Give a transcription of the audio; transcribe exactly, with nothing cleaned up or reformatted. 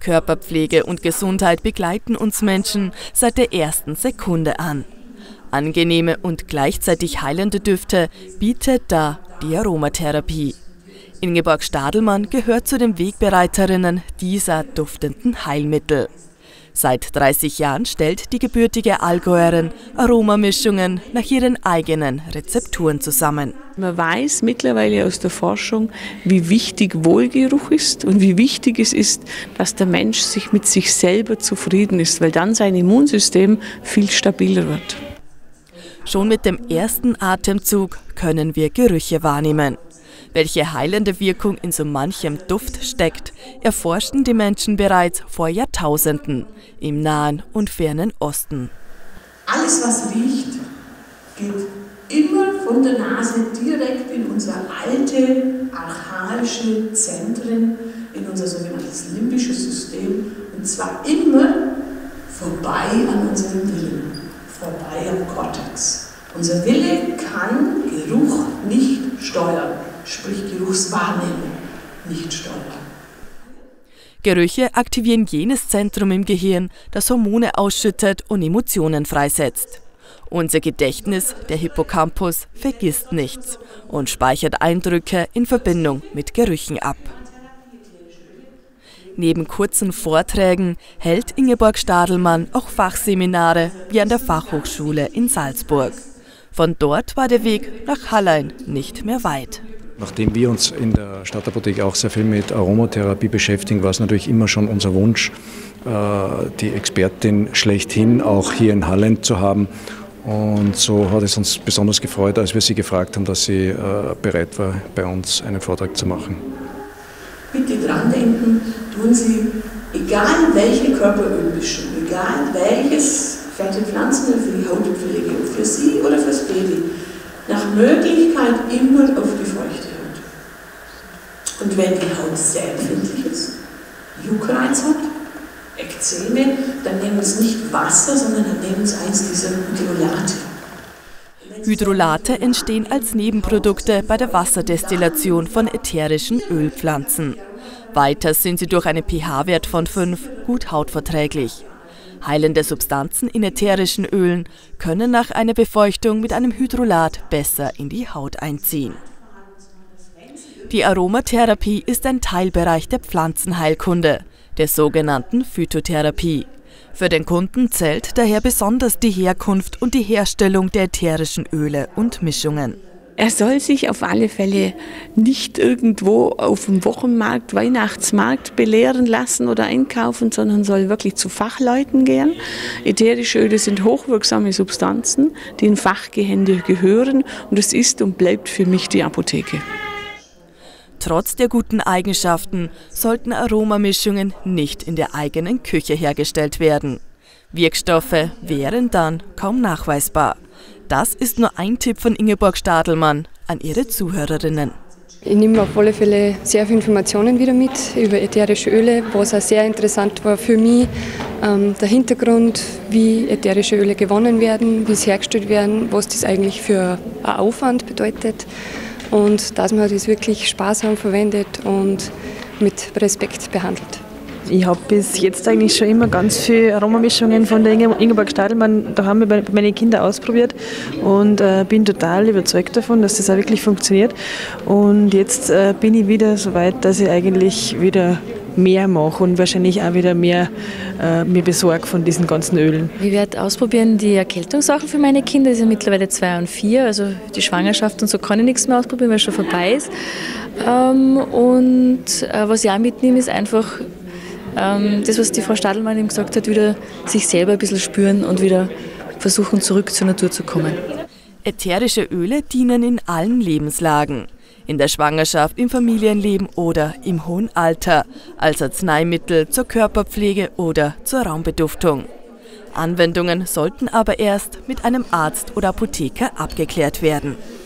Körperpflege und Gesundheit begleiten uns Menschen seit der ersten Sekunde an. Angenehme und gleichzeitig heilende Düfte bietet da die Aromatherapie. Ingeborg Stadelmann gehört zu den Wegbereiterinnen dieser duftenden Heilmittel. Seit dreißig Jahren stellt die gebürtige Allgäuerin Aromamischungen nach ihren eigenen Rezepturen zusammen. Man weiß mittlerweile aus der Forschung, wie wichtig Wohlgeruch ist und wie wichtig es ist, dass der Mensch sich mit sich selber zufrieden ist, weil dann sein Immunsystem viel stabiler wird. Schon mit dem ersten Atemzug können wir Gerüche wahrnehmen. Welche heilende Wirkung in so manchem Duft steckt, erforschten die Menschen bereits vor Jahrtausenden im Nahen und Fernen Osten. Alles, was riecht, geht immer von der Nase direkt in unsere alte, archaische Zentren, in unser sogenanntes limbisches System, und zwar immer vorbei an unserem Willen, vorbei am Kortex. Unser Wille kann Geruch nicht steuern. Sprich Geruchswahrnehmung, nicht steuern. Gerüche aktivieren jenes Zentrum im Gehirn, das Hormone ausschüttet und Emotionen freisetzt. Unser Gedächtnis, der Hippocampus, vergisst nichts und speichert Eindrücke in Verbindung mit Gerüchen ab. Neben kurzen Vorträgen hält Ingeborg Stadelmann auch Fachseminare wie an der Fachhochschule in Salzburg. Von dort war der Weg nach Hallein nicht mehr weit. Nachdem wir uns in der Stadtapotheke auch sehr viel mit Aromatherapie beschäftigen, war es natürlich immer schon unser Wunsch, die Expertin schlechthin auch hier in Hallein zu haben. Und so hat es uns besonders gefreut, als wir sie gefragt haben, dass sie bereit war, bei uns einen Vortrag zu machen. Bitte dran denken, tun Sie, egal welche Körperölmischung, egal welches fette Pflanzenöl für die Hautpflege, für Sie oder fürs Baby, nach Möglichkeit immer auf die feuchte Haut. Und wenn die Haut sehr empfindlich ist, Juckreiz hat, Ekzeme, dann nehmen Sie nicht Wasser, sondern dann nehmen Sie eins dieser Hydrolate. Hydrolate entstehen als Nebenprodukte bei der Wasserdestillation von ätherischen Ölpflanzen. Weiter sind sie durch einen pH-Wert von fünf gut hautverträglich. Heilende Substanzen in ätherischen Ölen können nach einer Befeuchtung mit einem Hydrolat besser in die Haut einziehen. Die Aromatherapie ist ein Teilbereich der Pflanzenheilkunde, der sogenannten Phytotherapie. Für den Kunden zählt daher besonders die Herkunft und die Herstellung der ätherischen Öle und Mischungen. Er soll sich auf alle Fälle nicht irgendwo auf dem Wochenmarkt, Weihnachtsmarkt belehren lassen oder einkaufen, sondern soll wirklich zu Fachleuten gehen. Ätherische Öle sind hochwirksame Substanzen, die in Fachgehände gehören, und es ist und bleibt für mich die Apotheke. Trotz der guten Eigenschaften sollten Aromamischungen nicht in der eigenen Küche hergestellt werden. Wirkstoffe wären dann kaum nachweisbar. Das ist nur ein Tipp von Ingeborg Stadelmann an ihre Zuhörerinnen. Ich nehme auf alle Fälle sehr viele Informationen wieder mit über ätherische Öle, was auch sehr interessant war für mich. Ähm, der Hintergrund, wie ätherische Öle gewonnen werden, wie sie hergestellt werden, was das eigentlich für einen Aufwand bedeutet. Und dass man das wirklich sparsam verwendet und mit Respekt behandelt. Ich habe bis jetzt eigentlich schon immer ganz viele Aromamischungen von der Ingeborg Stadelmann daheim bei meinen Kindern ausprobiert und äh, bin total überzeugt davon, dass das auch wirklich funktioniert. Und jetzt äh, bin ich wieder so weit, dass ich eigentlich wieder mehr mache und wahrscheinlich auch wieder mehr äh, mir besorge von diesen ganzen Ölen. Ich werde ausprobieren die Erkältungssachen für meine Kinder, die sind mittlerweile zwei und vier, also die Schwangerschaft und so kann ich nichts mehr ausprobieren, weil es schon vorbei ist. Ähm, und äh, was ich auch mitnehme, ist einfach ähm, das, was die Frau Stadelmann eben gesagt hat, wieder sich selber ein bisschen spüren und wieder versuchen, zurück zur Natur zu kommen. Ätherische Öle dienen in allen Lebenslagen. In der Schwangerschaft, im Familienleben oder im hohen Alter, als Arzneimittel zur Körperpflege oder zur Raumbeduftung. Anwendungen sollten aber erst mit einem Arzt oder Apotheker abgeklärt werden.